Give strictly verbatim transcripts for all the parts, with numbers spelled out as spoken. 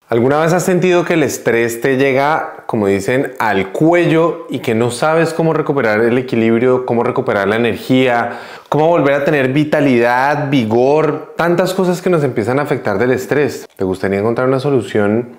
¿Alguna vez has sentido que el estrés te llega, como dicen, al cuello y que no sabes cómo recuperar el equilibrio, cómo recuperar la energía, cómo volver a tener vitalidad, vigor, tantas cosas que nos empiezan a afectar del estrés? ¿Te gustaría encontrar una solución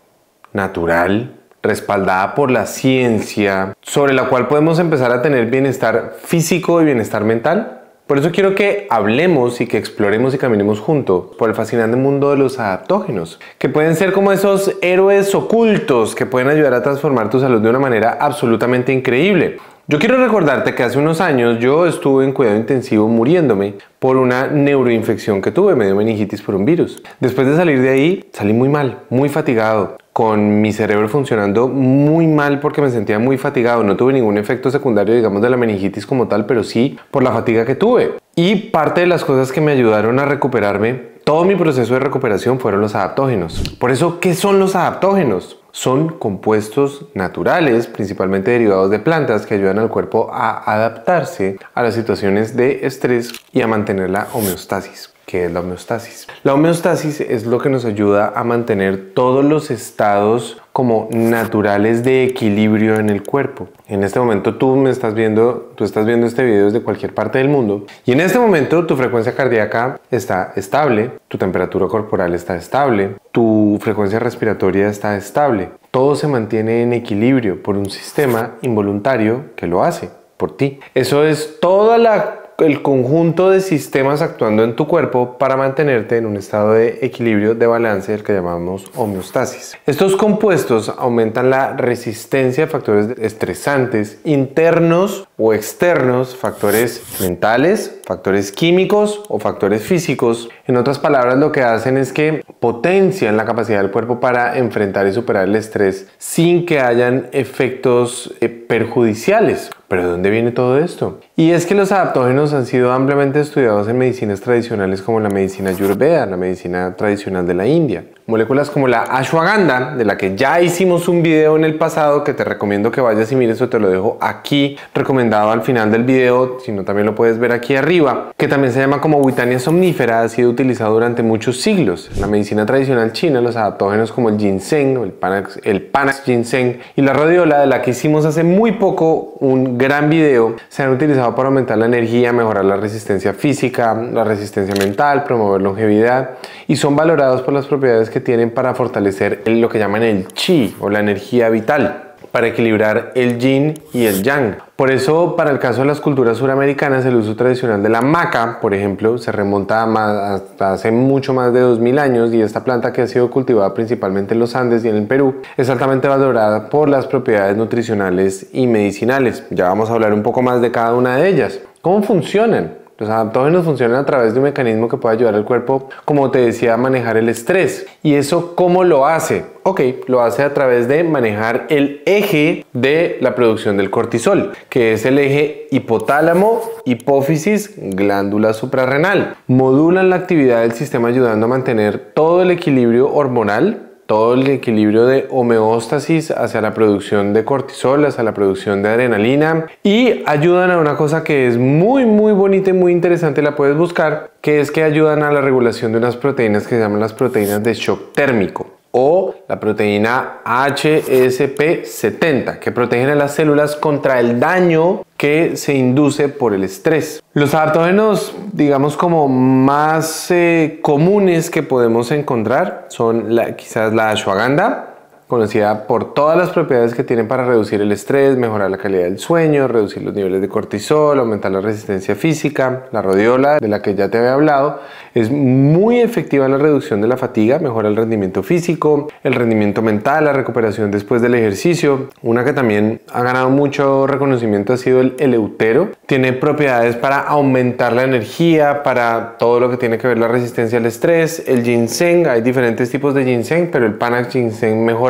natural, respaldada por la ciencia, sobre la cual podemos empezar a tener bienestar físico y bienestar mental? Por eso quiero que hablemos y que exploremos y caminemos juntos por el fascinante mundo de los adaptógenos, que pueden ser como esos héroes ocultos que pueden ayudar a transformar tu salud de una manera absolutamente increíble. Yo quiero recordarte que hace unos años yo estuve en cuidado intensivo muriéndome por una neuroinfección que tuve, me dio meningitis por un virus. Después de salir de ahí, salí muy mal, muy fatigado, con mi cerebro funcionando muy mal porque me sentía muy fatigado. No tuve ningún efecto secundario, digamos, de la meningitis como tal, pero sí por la fatiga que tuve. Y parte de las cosas que me ayudaron a recuperarme, todo mi proceso de recuperación, fueron los adaptógenos. Por eso, ¿qué son los adaptógenos? Son compuestos naturales, principalmente derivados de plantas, que ayudan al cuerpo a adaptarse a las situaciones de estrés y a mantener la homeostasis. ¿Qué es la homeostasis? La homeostasis es lo que nos ayuda a mantener todos los estados como naturales de equilibrio en el cuerpo. En este momento tú me estás viendo, tú estás viendo este video desde cualquier parte del mundo y en este momento tu frecuencia cardíaca está estable, tu temperatura corporal está estable, tu frecuencia respiratoria está estable. Todo se mantiene en equilibrio por un sistema involuntario que lo hace por ti. Eso es toda la el conjunto de sistemas actuando en tu cuerpo para mantenerte en un estado de equilibrio, de balance, el que llamamos homeostasis. Estos compuestos aumentan la resistencia a factores estresantes internos o externos, factores mentales, factores químicos o factores físicos. En otras palabras, lo que hacen es que potencian la capacidad del cuerpo para enfrentar y superar el estrés sin que hayan efectos eh, perjudiciales. ¿Pero de dónde viene todo esto? Y es que los adaptógenos han sido ampliamente estudiados en medicinas tradicionales como la medicina ayurveda, la medicina tradicional de la India. Moléculas como la ashwagandha, de la que ya hicimos un video en el pasado, que te recomiendo que vayas y mires, o te lo dejo aquí recomendado al final del video, si no también lo puedes ver aquí arriba, que también se llama como Witania somnífera, ha sido utilizado durante muchos siglos. En la medicina tradicional china, los adaptógenos como el ginseng, o el panax, el panax ginseng y la rhodiola, de la que hicimos hace muy poco un gran video, se han utilizado para aumentar la energía, mejorar la resistencia física, la resistencia mental, promover longevidad, y son valorados por las propiedades que tienen para fortalecer lo que llaman el chi o la energía vital, para equilibrar el yin y el yang. Por eso, para el caso de las culturas suramericanas, el uso tradicional de la maca, por ejemplo, se remonta a más, hasta hace mucho más de dos mil años, y esta planta, que ha sido cultivada principalmente en los Andes y en el Perú, es altamente valorada por las propiedades nutricionales y medicinales. Ya vamos a hablar un poco más de cada una de ellas. ¿Cómo funcionan? Los adaptógenos funcionan a través de un mecanismo que puede ayudar al cuerpo, como te decía, a manejar el estrés. ¿Y eso cómo lo hace? Ok, lo hace a través de manejar el eje de la producción del cortisol, que es el eje hipotálamo, hipófisis, glándula suprarrenal. Modulan la actividad del sistema, ayudando a mantener todo el equilibrio hormonal, todo el equilibrio de homeostasis hacia la producción de cortisol, hacia la producción de adrenalina, y ayudan a una cosa que es muy muy bonita y muy interesante, la puedes buscar, que es que ayudan a la regulación de unas proteínas que se llaman las proteínas de shock térmico, o la proteína H S P setenta, que protegen a las células contra el daño que se induce por el estrés. Los adaptógenos, digamos, como más eh, comunes que podemos encontrar son la, quizás la ashwagandha, conocida por todas las propiedades que tienen para reducir el estrés, mejorar la calidad del sueño, reducir los niveles de cortisol, aumentar la resistencia física. La rhodiola, de la que ya te había hablado, es muy efectiva en la reducción de la fatiga, mejora el rendimiento físico, el rendimiento mental, la recuperación después del ejercicio. Una que también ha ganado mucho reconocimiento ha sido el eleutero. Tiene propiedades para aumentar la energía, para todo lo que tiene que ver la resistencia al estrés. El ginseng, hay diferentes tipos de ginseng, pero el panax ginseng mejora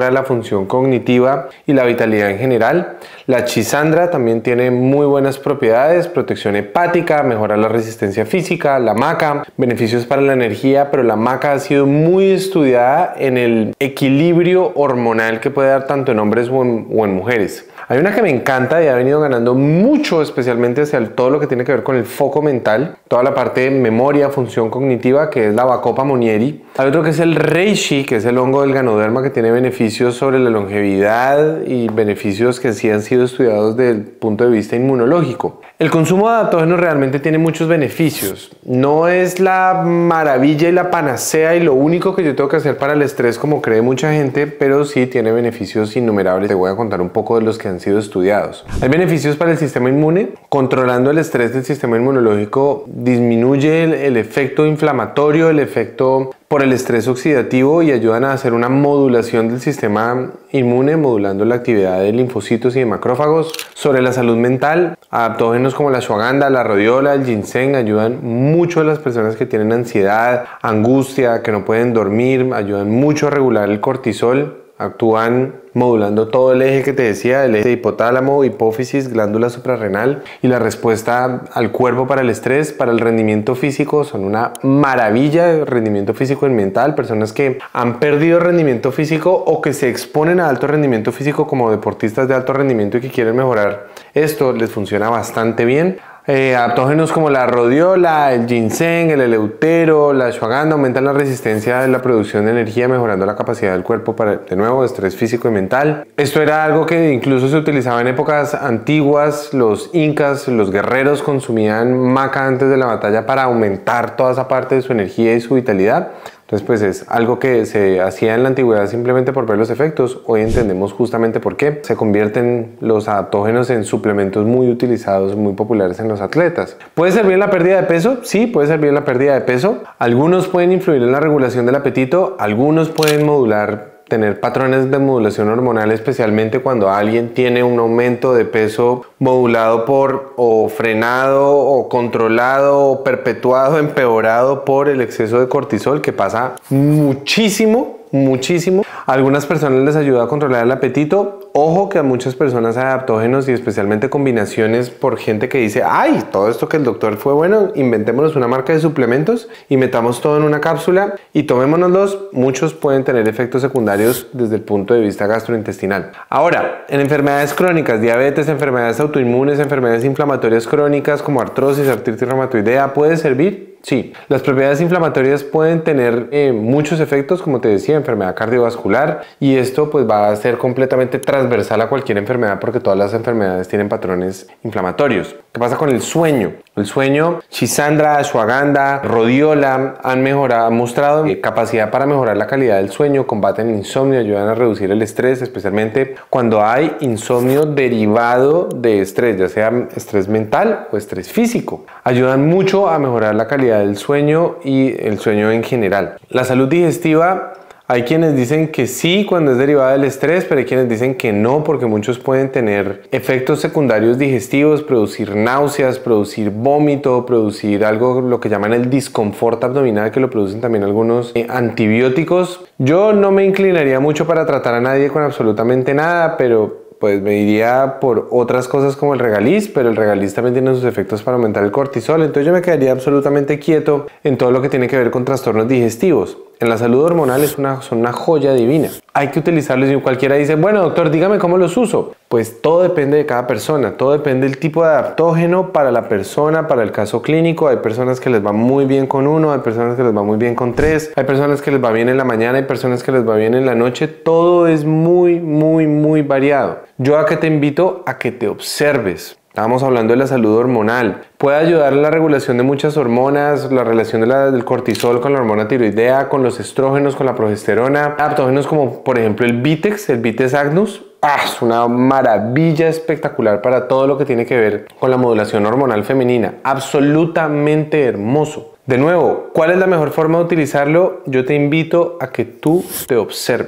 mejora la función cognitiva y la vitalidad en general. La chisandra también tiene muy buenas propiedades, protección hepática, mejora la resistencia física. La maca, beneficios para la energía, pero la maca ha sido muy estudiada en el equilibrio hormonal que puede dar tanto en hombres o en, o en mujeres. Hay una que me encanta y ha venido ganando mucho, especialmente hacia el, todo lo que tiene que ver con el foco mental, toda la parte de memoria, función cognitiva, que es la Bacopa monnieri. Hay otro que es el reishi, que es el hongo del ganoderma, que tiene beneficios sobre la longevidad y beneficios que sí han sido estudiados desde el punto de vista inmunológico. El consumo de adaptógenos realmente tiene muchos beneficios. No es la maravilla y la panacea y lo único que yo tengo que hacer para el estrés como cree mucha gente, pero sí tiene beneficios innumerables. Te voy a contar un poco de los que han sido estudiados. Hay beneficios para el sistema inmune. Controlando el estrés del sistema inmunológico disminuye el, el efecto inflamatorio, el efecto por el estrés oxidativo y ayudan a hacer una modulación del sistema inmune, modulando la actividad de linfocitos y de macrófagos. Sobre la salud mental, adaptógenos como la ashwagandha, la rhodiola, el ginseng ayudan mucho a las personas que tienen ansiedad, angustia, que no pueden dormir, ayudan mucho a regular el cortisol. Actúan modulando todo el eje que te decía, el eje de hipotálamo, hipófisis, glándula suprarrenal, y la respuesta al cuerpo para el estrés, para el rendimiento físico, son una maravilla de rendimiento físico y mental. Personas que han perdido rendimiento físico o que se exponen a alto rendimiento físico como deportistas de alto rendimiento y que quieren mejorar esto, les funciona bastante bien. Eh, adaptógenos como la rhodiola, el ginseng, el eleutero, la ashwagandha aumentan la resistencia de la producción de energía, mejorando la capacidad del cuerpo para, de nuevo, estrés físico y mental. Esto era algo que incluso se utilizaba en épocas antiguas. Los incas, los guerreros consumían maca antes de la batalla para aumentar toda esa parte de su energía y su vitalidad. Entonces, pues es algo que se hacía en la antigüedad simplemente por ver los efectos. Hoy entendemos justamente por qué. Se convierten los adaptógenos en suplementos muy utilizados, muy populares en los atletas. ¿Puede servir en la pérdida de peso? Sí, puede servir en la pérdida de peso. Algunos pueden influir en la regulación del apetito, algunos pueden modular, tener patrones de modulación hormonal, especialmente cuando alguien tiene un aumento de peso modulado por o frenado o controlado o perpetuado, empeorado por el exceso de cortisol, que pasa muchísimo, muchísimo. A algunas personas les ayuda a controlar el apetito. Ojo que a muchas personas hay adaptógenos y especialmente combinaciones por gente que dice, ay, todo esto que el doctor fue bueno, inventémonos una marca de suplementos y metamos todo en una cápsula y tomémonoslos. Muchos pueden tener efectos secundarios desde el punto de vista gastrointestinal. Ahora, en enfermedades crónicas, diabetes, enfermedades autoinmunes, enfermedades inflamatorias crónicas como artrosis, artritis reumatoidea, ¿puede servir? Sí, las propiedades inflamatorias pueden tener eh, muchos efectos, como te decía, enfermedad cardiovascular, y esto pues va a ser completamente transversal a cualquier enfermedad porque todas las enfermedades tienen patrones inflamatorios. ¿Qué pasa con el sueño? El sueño, chisandra, ashwagandha, rhodiola han mejorado, han mostrado eh, capacidad para mejorar la calidad del sueño, combaten el insomnio, ayudan a reducir el estrés, especialmente cuando hay insomnio derivado de estrés, ya sea estrés mental o estrés físico. Ayudan mucho a mejorar la calidad del sueño y el sueño en general. La salud digestiva, hay quienes dicen que sí cuando es derivada del estrés, pero hay quienes dicen que no, porque muchos pueden tener efectos secundarios digestivos, producir náuseas, producir vómito, producir algo, lo que llaman el disconfort abdominal, que lo producen también algunos eh, antibióticos. Yo no me inclinaría mucho para tratar a nadie con absolutamente nada, pero pues me iría por otras cosas como el regaliz, pero el regaliz también tiene sus efectos para aumentar el cortisol, entonces yo me quedaría absolutamente quieto en todo lo que tiene que ver con trastornos digestivos. En la salud hormonal es una, son una joya divina. Hay que utilizarlos y cualquiera dice, bueno doctor, dígame cómo los uso. Pues todo depende de cada persona, todo depende del tipo de adaptógeno para la persona, para el caso clínico. Hay personas que les va muy bien con uno, hay personas que les va muy bien con tres, hay personas que les va bien en la mañana, hay personas que les va bien en la noche. Todo es muy, muy, muy variado. Yo a que te invito a que te observes. Estábamos hablando de la salud hormonal. Puede ayudar en la regulación de muchas hormonas, la relación de la, del cortisol con la hormona tiroidea, con los estrógenos, con la progesterona. Adaptógenos como por ejemplo el Vitex, el Vitex agnus. Ah, es una maravilla espectacular para todo lo que tiene que ver con la modulación hormonal femenina. Absolutamente hermoso. De nuevo, ¿cuál es la mejor forma de utilizarlo? Yo te invito a que tú te observes.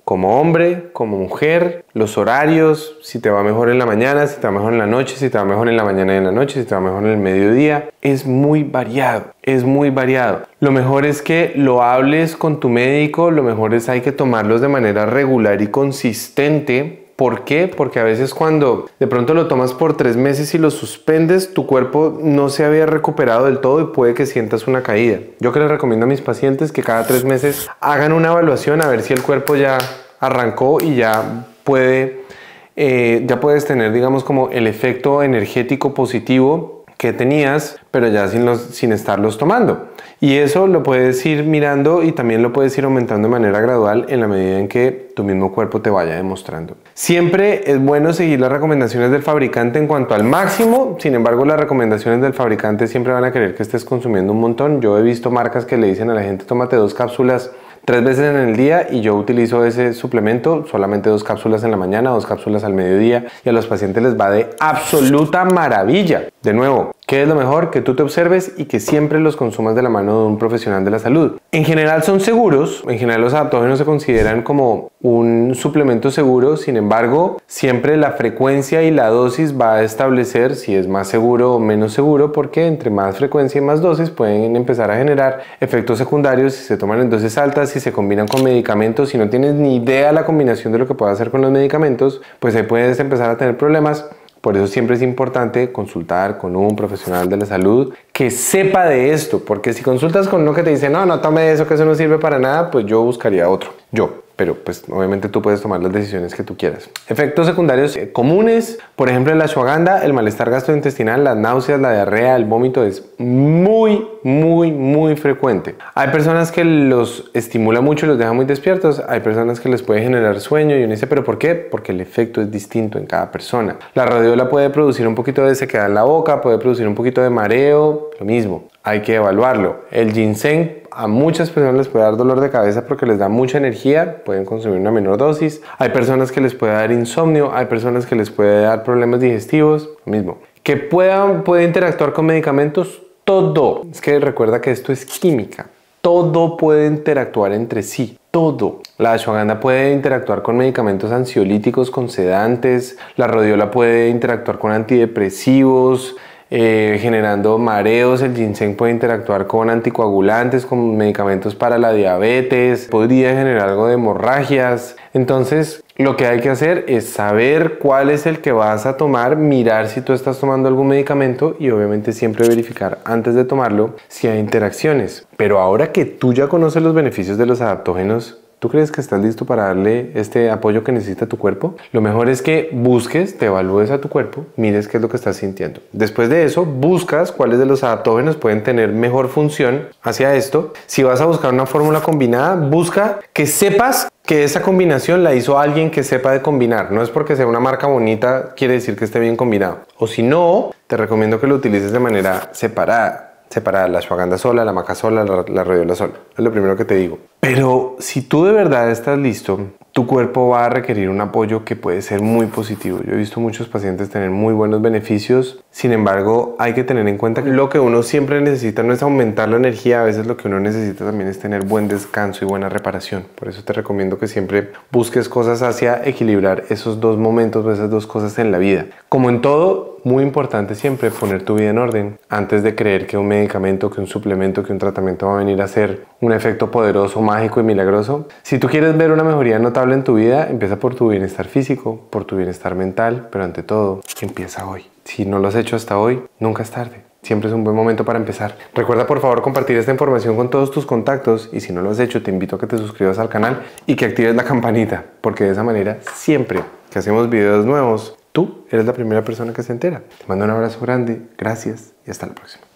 como hombre, como mujer, los horarios, si te va mejor en la mañana, si te va mejor en la noche, si te va mejor en la mañana y en la noche, si te va mejor en el mediodía. Es muy variado, es muy variado. Lo mejor es que lo hables con tu médico, lo mejor es hay que tomarlos de manera regular y consistente. ¿Por qué? Porque a veces cuando de pronto lo tomas por tres meses y lo suspendes, tu cuerpo no se había recuperado del todo y puede que sientas una caída. Yo que les recomiendo a mis pacientes que cada tres meses hagan una evaluación a ver si el cuerpo ya arrancó y ya puede, eh, ya puedes tener, digamos, como el efecto energético positivo que tenías, pero ya sin, los, sin estarlos tomando. Y eso lo puedes ir mirando y también lo puedes ir aumentando de manera gradual en la medida en que tu mismo cuerpo te vaya demostrando. Siempre es bueno seguir las recomendaciones del fabricante en cuanto al máximo. Sin embargo, las recomendaciones del fabricante siempre van a querer que estés consumiendo un montón. Yo he visto marcas que le dicen a la gente tómate dos cápsulas tres veces en el día y yo utilizo ese suplemento, solamente dos cápsulas en la mañana, dos cápsulas al mediodía y a los pacientes les va de absoluta maravilla. De nuevo, ¿qué es lo mejor? Que tú te observes y que siempre los consumas de la mano de un profesional de la salud. En general son seguros, en general los adaptógenos se consideran como un suplemento seguro, sin embargo, siempre la frecuencia y la dosis va a establecer si es más seguro o menos seguro, porque entre más frecuencia y más dosis pueden empezar a generar efectos secundarios si se toman en dosis altas, si se combinan con medicamentos. Si no tienes ni idea la combinación de lo que puede hacer con los medicamentos, pues ahí puedes empezar a tener problemas. Por eso siempre es importante consultar con un profesional de la salud que sepa de esto, porque si consultas con uno que te dice no, no tome eso, que eso no sirve para nada, pues yo buscaría otro, yo. Pero pues obviamente tú puedes tomar las decisiones que tú quieras. Efectos secundarios comunes, por ejemplo la ashwagandha, el malestar gastrointestinal, las náuseas, la diarrea, el vómito es muy, muy, muy frecuente. Hay personas que los estimula mucho y los deja muy despiertos. Hay personas que les puede generar sueño y uno dice, ¿pero por qué? Porque el efecto es distinto en cada persona. La radiola puede producir un poquito de sequedad en la boca, puede producir un poquito de mareo, lo mismo. Hay que evaluarlo. El ginseng a muchas personas les puede dar dolor de cabeza porque les da mucha energía, pueden consumir una menor dosis. Hay personas que les puede dar insomnio, hay personas que les puede dar problemas digestivos, lo mismo. Que puedan, puede interactuar con medicamentos, todo. Es que recuerda que esto es química. Todo puede interactuar entre sí, todo. La ashwagandha puede interactuar con medicamentos ansiolíticos, con sedantes. La rhodiola puede interactuar con antidepresivos, Eh, generando mareos. El ginseng puede interactuar con anticoagulantes, con medicamentos para la diabetes, podría generar algo de hemorragias. Entonces lo que hay que hacer es saber cuál es el que vas a tomar, mirar si tú estás tomando algún medicamento y obviamente siempre verificar antes de tomarlo si hay interacciones. Pero ahora que tú ya conoces los beneficios de los adaptógenos, ¿tú crees que estás listo para darle este apoyo que necesita tu cuerpo? Lo mejor es que busques, te evalúes a tu cuerpo, mires qué es lo que estás sintiendo. Después de eso, buscas cuáles de los adaptógenos pueden tener mejor función hacia esto. Si vas a buscar una fórmula combinada, busca que sepas que esa combinación la hizo alguien que sepa de combinar. No es porque sea una marca bonita, quiere decir que esté bien combinado. O si no, te recomiendo que lo utilices de manera separada. Separar la ashwagandha sola, la maca sola, la, la rhodiola sola. Es lo primero que te digo. Pero si tú de verdad estás listo, tu cuerpo va a requerir un apoyo que puede ser muy positivo. Yo he visto muchos pacientes tener muy buenos beneficios. Sin embargo, hay que tener en cuenta que lo que uno siempre necesita no es aumentar la energía. A veces lo que uno necesita también es tener buen descanso y buena reparación. Por eso te recomiendo que siempre busques cosas hacia equilibrar esos dos momentos o esas dos cosas en la vida. Como en todo, muy importante siempre poner tu vida en orden antes de creer que un medicamento, que un suplemento, que un tratamiento va a venir a hacer un efecto poderoso, mágico y milagroso. Si tú quieres ver una mejoría notable en tu vida, empieza por tu bienestar físico, por tu bienestar mental, pero ante todo, empieza hoy. Si no lo has hecho hasta hoy, nunca es tarde. Siempre es un buen momento para empezar. Recuerda por favor compartir esta información con todos tus contactos y si no lo has hecho, te invito a que te suscribas al canal y que actives la campanita, porque de esa manera siempre que hacemos videos nuevos, tú eres la primera persona que se entera. Te mando un abrazo grande, gracias y hasta la próxima.